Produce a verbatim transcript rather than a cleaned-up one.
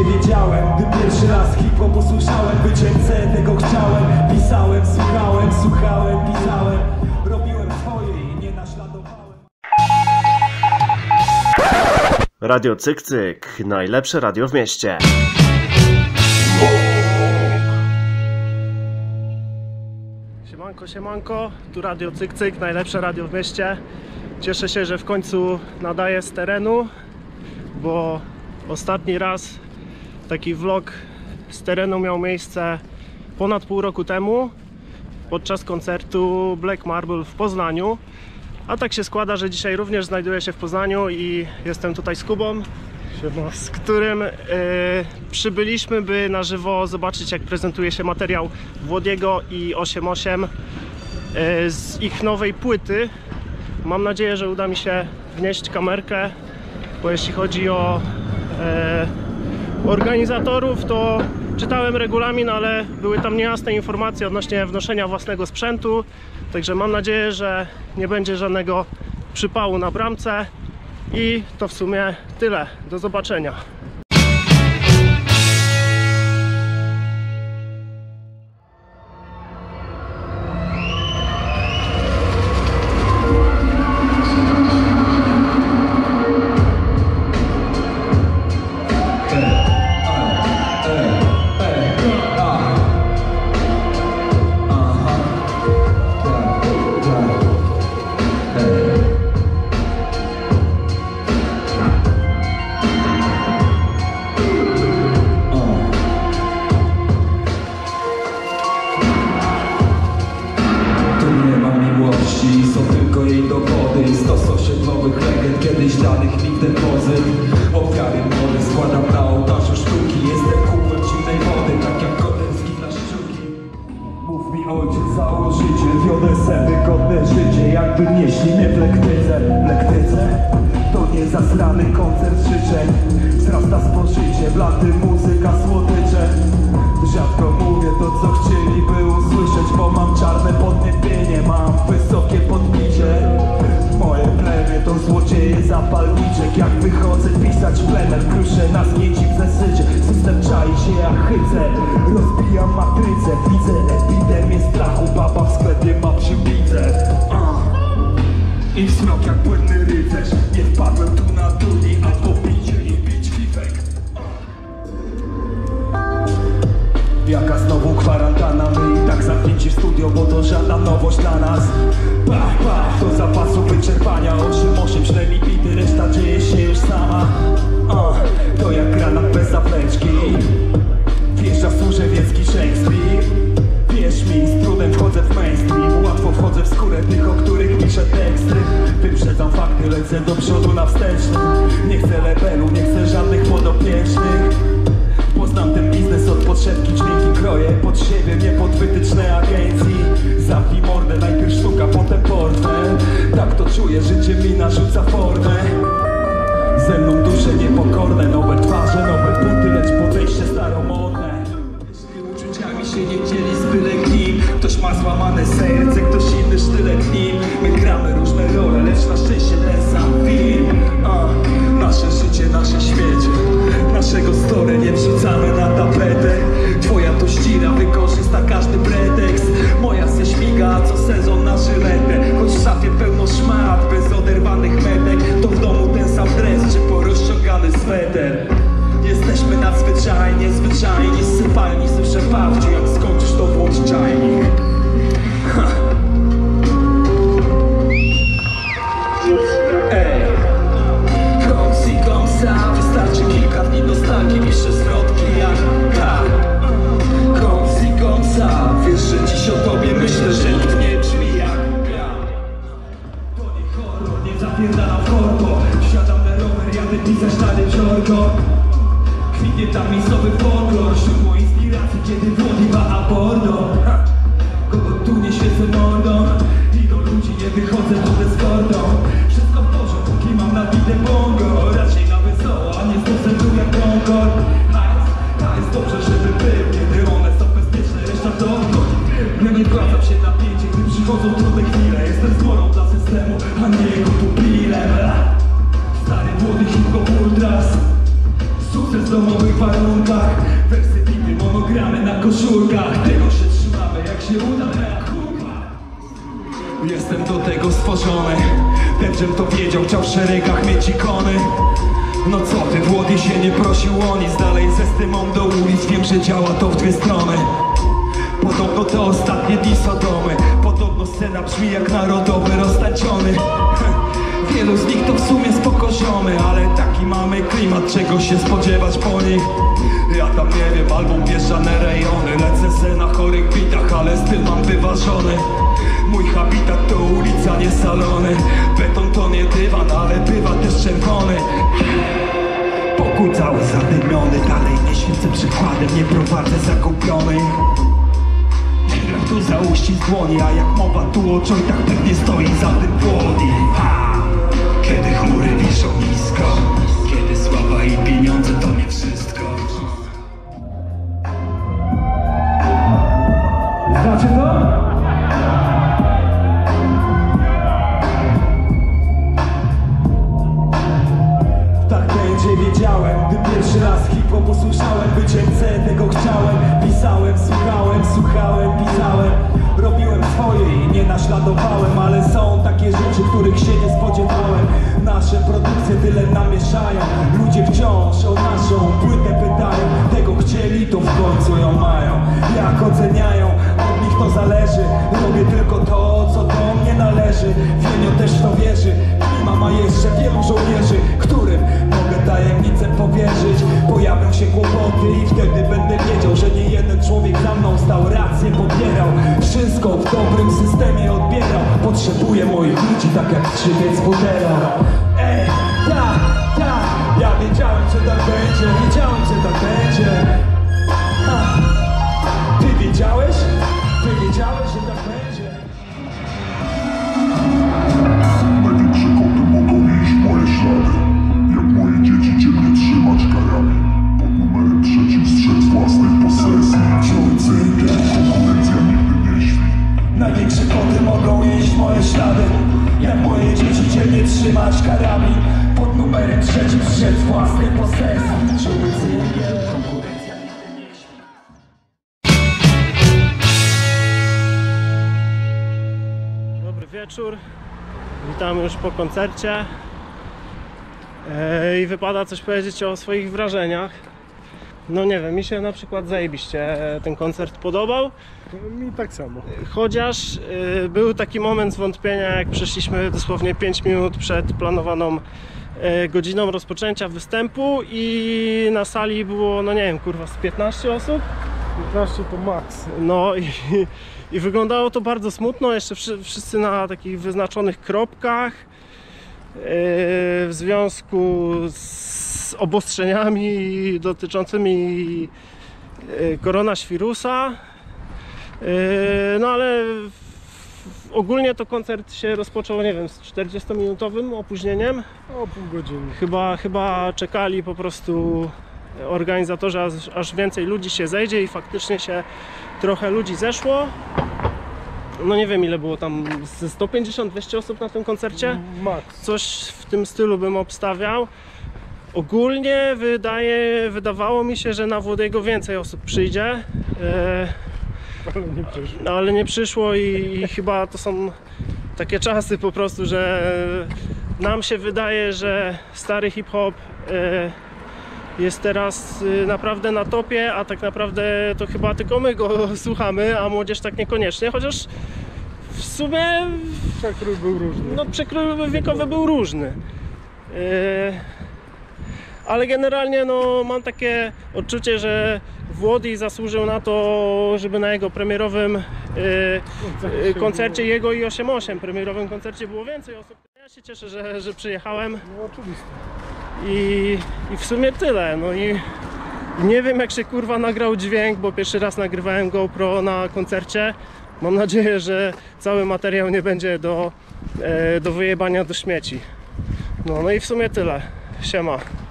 wiedziałem, gdy pierwszy raz hip-hop usłyszałem. Być M C, tego chciałem. Pisałem, słuchałem, słuchałem, pisałem. Robiłem swoje i nie naśladowałem. Radio Cyk Cyk, najlepsze radio w mieście. Siemanko, siemanko, tu Radio Cyk Cyk, najlepsze radio w mieście. Cieszę się, że w końcu nadaję z terenu, bo ostatni raz taki vlog z terenu miał miejsce ponad pół roku temu podczas koncertu Black Marble w Poznaniu. A tak się składa, że dzisiaj również znajduję się w Poznaniu i jestem tutaj z Kubą, z którym yy, przybyliśmy, by na żywo zobaczyć, jak prezentuje się materiał Włodiego i osiem osiem yy, z ich nowej płyty. Mam nadzieję, że uda mi się wnieść kamerkę, bo jeśli chodzi o yy, organizatorów, to czytałem regulamin, ale były tam niejasne informacje odnośnie wnoszenia własnego sprzętu. Także mam nadzieję, że nie będzie żadnego przypału na bramce. I to w sumie tyle. Do zobaczenia. Kiedyś danych mi depozyt. Ofiary młody składam na ołtarzu sztuki. Jestem kupem zimnej wody, tak jak Kotelski na szczuki. Mów mi ojciec, założyciel, wiodę se wygodne życie. Jakby nieśli mnie w lektyce. W lektyce? To nie zasrany koncert życzeń. Wzrasta spożycie, blaty, muzyka, słodycze. Rzadko mówię to, co chcieliby usłyszeć, bo mam czarne podniebienie, mam wysokie podbicie. Moje plemię to złodzieje zapalniczek. Jak wychodzę pisać plener, kruszę na zgięci w zesycie. System czai się jak hycę, rozbijam matrycę. Widzę epidemię strachu, baba w sklepie ma przybicę. uh. I wzrok jak płynny rycerz. Nie wpadłem tu na duni, a po bicie i bić fifek. Jaka znowu kwarantanna, my i tak zamknięci w studio, bo to żadna nowość dla nas. Pach, pach, do zapasu wyczerpania. Osiem osiem źle mi bity, reszta dzieje się już sama. uh, To jak granat bez zawleczki. Wjeżdża Służewiecki Shakespeare. Wierz mi, z trudem wchodzę w mainstream. Łatwo wchodzę w skórę tych, o których piszę teksty. Wyprzedzam fakty, lecę do przodu na wstecznym. Nie chcę levelu, nie chcę żadnych podopiecznych. Poznam ten biznes od podszewki, dźwięki kroję pod siebie, nie pod wytyczne agencji. Zamknij mordę, najpierw sztuka, potem portfel. Tak to czuję, życie mi narzuca formę. Ze mną dusze niepokorne, nowe twarze, nowe buty, lecz podejście staromodne. Uczuciami się nie dzieli z byle kim. Ktoś ma złamane serce, ktoś inny sztylet nim. My gramy różne role, lecz na szczęście ten sam film. uh, Nasze życie, nasze świecie. Naszego story nie wrzucamy na tapetę. Twoja to ścira, wykorzysta każdy pretekst. Moja se śmiga, co sezon na żyletę. Choć w szafie pełno szmat, bez oderwanych metek. To w domu ten sam dres, czy porozciągany sweter. Jesteśmy nadzwyczajnie, zwyczajni, sypalni se przepawci. Jak skończysz, to włącz czajnik. Ha. Ej, komsi komsa, wystarczy kilka dni nostalgii, niższe zwrotki jak ha. Komsi komsa, wiesz, że dziś o tobie myślę, że nikt nie brzmi jak ja. To nie horror, nie zapierdalam w korpo. Wsiadam na rower, jadę pisać na jeziorko. Kwitnie tam miejscowy folklor, źródło inspiracji, kiedy Włodzi ma a bordo. Kogo tu nie świecę mordą, idą ludzi, nie wychodzę pod eskortą. Wszystko w porządku, póki mam na bite bongo. Raczej na wesoło, a nie stosuję jak Concord. Hajs, hajs, dobrze, żeby był, kiedy one są bezpieczne, reszta to odgód. Ja nie wracam się na pięcie, gdy przychodzą trudne chwile. Jestem zmorą dla systemu, a nie jego pupilem. Stary, młody hip-hop ultras. sukces w domowych warunkach. Wersy, bity, monogramy na koszulkach. Tego się trzymamy, jak się uda, kurwa. Jestem do tego stworzony. Ten, żem to wiedział, chciał w szeregach mieć ikony. No co ty, Włody się nie prosił o nic. Dalej ze stymą do ulic, wiem, że działa to w dwie strony. Podobno te ostatnie dni Sodomy. Podobno scena brzmi jak narodowy roztańczony. Wielu z nich to w sumie spoko ziomy, ale taki mamy klimat, czego się spodziewać po nich. Ja tam nie wiem, album bieżane rejony. Lecę se na chorych bitach, ale styl mam wyważony. Mój habitat to ulica, nie salony. Beton to nie dywan, ale bywa też czerwony. Pokój cały zadymiony, dalej nie świecę przykładem, nie prowadzę zakupionej. Tu za uścisk dłoni, a jak mowa tu o czojtach, pewnie stoi za tym płodi. Kiedy chmury wiszą nisko, kiedy sława i pieniądze to nie wszystko. Znacie to? Tak będzie, wiedziałem, gdy pierwszy raz hip-hop usłyszałem. Być M C, tego chciałem, pisałem, słuchałem, słuchałem, pisałem. Robiłem swoje i nie naśladowałem, ale są takie rzeczy, których się nie spodziewałem. Nasze produkcje tyle namieszają, ludzie wciąż o naszą płytę pytają. Tego chcieli, to w końcu ją mają. Jak oceniają, od nich to zależy. Robię tylko to, co do mnie należy. Wienio też w to wierzy. Klima ma jeszcze wielu żołnierzy, którym mogę tajemnicę powierzyć. Pojawią się kłopoty i wtedy będę wiedział, że nie jeden człowiek za mną stał, rację popierał. Wszystko w dobrym systemie odbierał. Potrzebuję moich ludzi, tak jak krzywiec Budera. Ej, tak, tak, ja wiedziałem, że tak będzie. Wiedziałem, że tak będzie. Ha. Ty wiedziałeś? Ty wiedziałeś, że tak będzie? Największe koty mogą jeść moje ślady. Jak moje dzieci cię nie trzymać karami. Pod numerem trzecim strzec własnej posesji. Czuj cynkę, konkurencja nigdy nie śpi. Największe koty mogą jeść moje ślady. Jak moje dzieci cię nie trzymać karami. Pod numerem trzecim strzec własnej posesji. Czuj cynkę, konkurencja nigdy nie śpi. Dobry wieczór, witamy już po koncercie i wypada coś powiedzieć o swoich wrażeniach. No nie wiem, mi się na przykład zajebiście ten koncert podobał. Mi tak samo. Chociaż y, był taki moment zwątpienia, jak przeszliśmy dosłownie pięć minut przed planowaną y, godziną rozpoczęcia występu i na sali było, no nie wiem, kurwa z piętnaście osób. piętnaście to maks. No i, i wyglądało to bardzo smutno, jeszcze wszy, wszyscy na takich wyznaczonych kropkach yy, w związku z obostrzeniami dotyczącymi yy, koronawirusa. Yy, no ale w, w, ogólnie to koncert się rozpoczął, nie wiem, z czterdziestominutowym opóźnieniem. O pół godziny. Chyba, chyba czekali po prostu organizatorzy, aż, aż więcej ludzi się zejdzie i faktycznie się trochę ludzi zeszło. No nie wiem, ile było tam, ze sto pięćdziesiąt dwieście osób na tym koncercie? Maks. Coś w tym stylu bym obstawiał. Ogólnie wydaje, wydawało mi się, że na Włodego więcej osób przyjdzie. E, Ale nie przeszło. ale nie przyszło i, i chyba to są takie czasy po prostu, że nam się wydaje, że stary hip-hop e, jest teraz naprawdę na topie, a tak naprawdę to chyba tylko my go słuchamy, a młodzież tak niekoniecznie, chociaż w sumie Przekrój był różny. no, przekrój wiekowy był różny. Yy, ale generalnie no, mam takie odczucie, że Włody zasłużył na to, żeby na jego premierowym yy, yy, koncercie, jego i osiem osiem premierowym koncercie było więcej osób. Ja się cieszę, że, że przyjechałem. No oczywiste. I, I w sumie tyle, no i nie wiem, jak się kurwa nagrał dźwięk, bo pierwszy raz nagrywałem GoPro na koncercie. Mam nadzieję, że cały materiał nie będzie do, e, do wyjebania do śmieci. No, no i w sumie tyle. Siema.